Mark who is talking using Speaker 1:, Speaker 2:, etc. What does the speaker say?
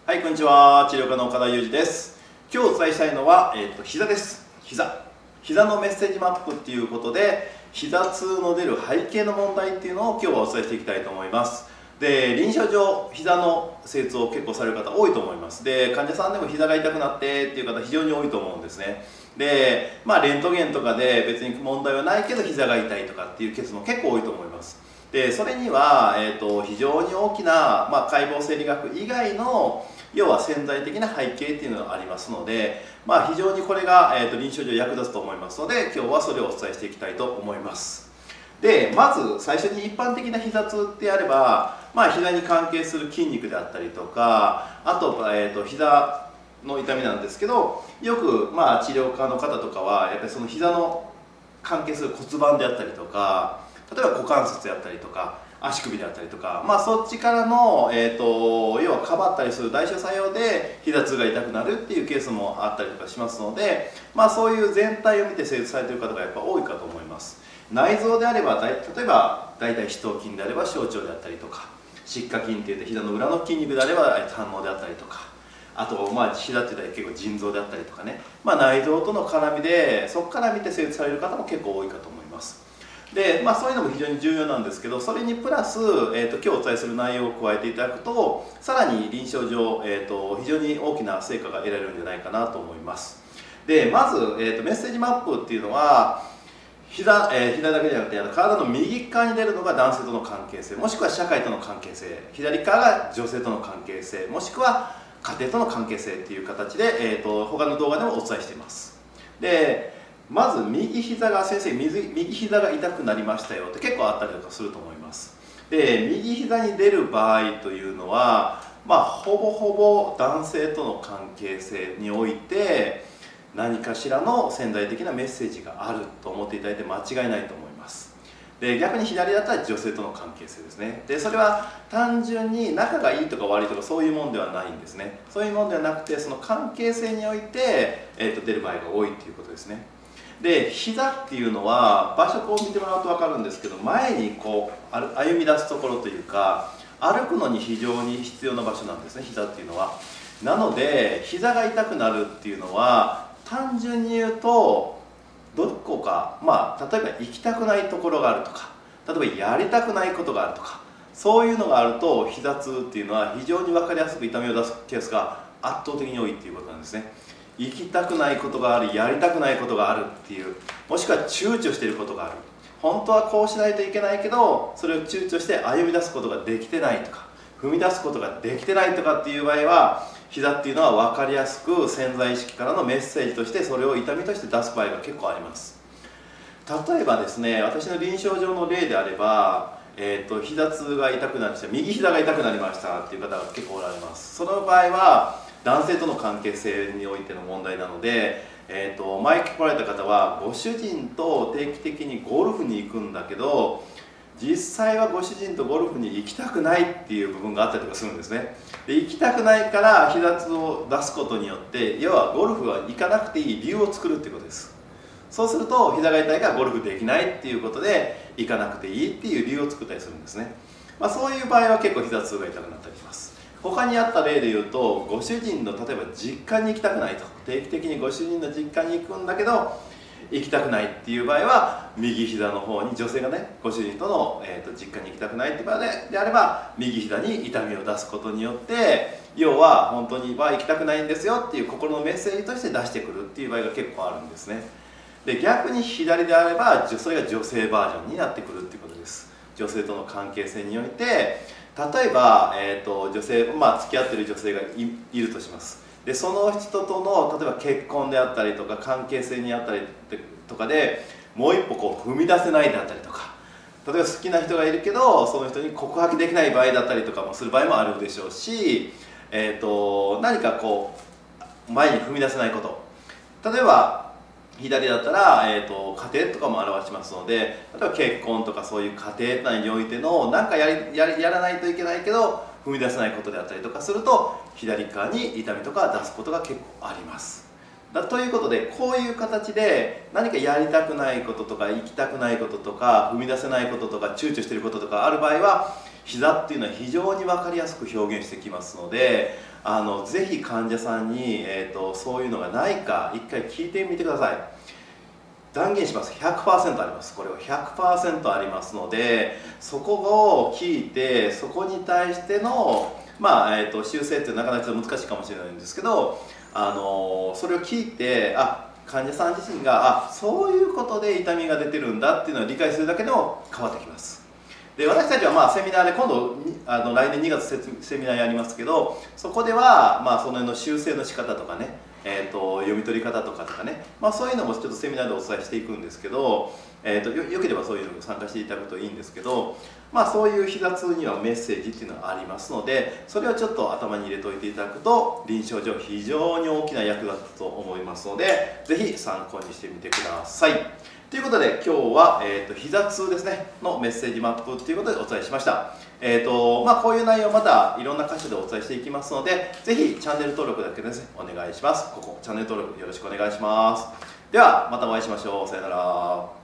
Speaker 1: はい、こんにちは。治療家の岡田裕二です。今日お伝えしたいのは、膝です。膝のメッセージマップっていうことで、膝痛の出る背景の問題っていうのを今日はお伝えしていきたいと思います。で、臨床上、膝の精痛を結構される方多いと思います。で、患者さんでも膝が痛くなってっていう方非常に多いと思うんですね。で、レントゲンとかで別に問題はないけど膝が痛いとかっていうケースも結構多いと思います。で、それには、非常に大きな、解剖生理学以外の要は潜在的な背景っていうのがありますので、非常にこれが、臨床上役立つと思いますので、今日はそれをお伝えしていきたいと思います。で、まず最初に一般的な膝痛ってあれば、膝に関係する筋肉であったりとか、あと、膝の痛みなんですけど、よく、治療家の方とかはやっぱりその膝の関係する骨盤であったりとか、例えば股関節であったりとか足首であったりとか、そっちからの、要はかばったりする代償作用で膝痛が痛くなるっていうケースもあったりとかしますので、そういう全体を見て施術されている方がやっぱ多いかと思います。内臓であれば例えば大腿四頭筋であれば小腸であったりとか、膝下筋っていって膝の裏の筋肉であれば胆のうであったりとか、あと膝って言ったら結構腎臓であったりとかね、内臓との絡みでそこから見て施術される方も結構多いかと思います。で、そういうのも非常に重要なんですけど、それにプラス、今日お伝えする内容を加えていただくと、さらに臨床上、非常に大きな成果が得られるんじゃないかなと思います。で、まず、メッセージマップっていうのは、膝だけじゃなくて体の右側に出るのが男性との関係性、もしくは社会との関係性、左側が女性との関係性、もしくは家庭との関係性っていう形で、他の動画でもお伝えしています。で、まず右膝が先生右膝が痛くなりましたよって結構あったりとかすると思います。で、右膝に出る場合というのは、ほぼほぼ男性との関係性において何かしらの潜在的なメッセージがあると思っていただいて間違いないと思います。で、逆に左だったら女性との関係性ですね。で、それは単純に仲がいいとか悪いとかそういうもんではないんですね。そういうもんではなくて、その関係性において、出る場合が多いということですね。で、膝っていうのは場所を見てもらうと分かるんですけど、前にこう歩み出すところというか、歩くのに非常に必要な場所なんですね、膝っていうのは。なので膝が痛くなるっていうのは単純に言うと、どこか、例えば行きたくないところがあるとか、例えばやりたくないことがあるとか、そういうのがあると膝痛っていうのは非常に分かりやすく痛みを出すケースが圧倒的に多いっていうことなんですね。行きたくないことがある、やりたくないことがあるっていう、もしくは躊躇していることがある、本当はこうしないといけないけどそれを躊躇して歩み出すことができてないとか、踏み出すことができてないとかっていう場合は、膝っていうのは分かりやすく潜在意識からのメッセージとしてそれを痛みとして出す場合が結構あります。例えばですね、私の臨床上の例であれば、膝痛が痛くなりました、右膝が痛くなりましたっていう方が結構おられます。その場合は男性との関係性においての問題なので、前来られた方はご主人と定期的にゴルフに行くんだけど、実際はご主人とゴルフに行きたくないっていう部分があったりとかするんですね。で、行きたくないから膝痛を出すことによって、要はゴルフは行かなくていい理由を作るっていうことです。そうすると膝が痛いからゴルフできないっていうことで行かなくていいっていう理由を作ったりするんですね。そういう場合は結構膝痛が痛くなったりします。他にあった例で言うと、ご主人の例えば実家に行きたくないと、定期的にご主人の実家に行くんだけど行きたくないっていう場合は、右膝の方に女性がね、ご主人との、実家に行きたくないっていう場合であれば右膝に痛みを出すことによって、要は本当に行きたくないんですよっていう心のメッセージとして出してくるっていう場合が結構あるんですね。で、逆に左であればそれが女性バージョンになってくるっていうことです。女性との関係性において、例えば、女性、付き合ってる女性がいるとします。で、その人との例えば結婚であったりとか関係性にあったりとかでもう一歩こう踏み出せないであったりとか、例えば好きな人がいるけどその人に告白できない場合だったりとかもする場合もあるでしょうし、何かこう前に踏み出せないこと、例えば左だったら、家庭とかも表しますので、例えば結婚とかそういう家庭内においての何かやらないといけないけど踏み出せないことであったりとかすると、左側に痛みとか出すことが結構あります。ということで、こういう形で何かやりたくないこととか行きたくないこととか踏み出せないこととか躊躇していることとかある場合は、膝っていうのは非常に分かりやすく表現してきますので、 ぜひ患者さんに、そういうのがないか一回聞いてみてください。断言します。 100% あります。これは 100% ありますので、そこを聞いてそこに対しての修正ってなかなか難しいかもしれないんですけど、それを聞いて患者さん自身がそういうことで痛みが出てるんだっていうのを理解するだけでも変わってきます。で、私たちはセミナーで今度来年2月セミナーやりますけど、そこではその辺の修正の仕方とかね、読み取り方とかね、そういうのもちょっとセミナーでお伝えしていくんですけど、よければそういうのに参加していただくといいんですけど、そういう膝痛にはメッセージっていうのがありますので、それをちょっと頭に入れておいていただくと臨床上非常に大きな役立つと思いますので、ぜひ参考にしてみてください。ということで今日は、膝痛ですねのメッセージマップということでお伝えしました。こういう内容またいろんな箇所でお伝えしていきますので、ぜひチャンネル登録だけですねお願いします。ここチャンネル登録よろしくお願いします。ではまたお会いしましょう。さよなら。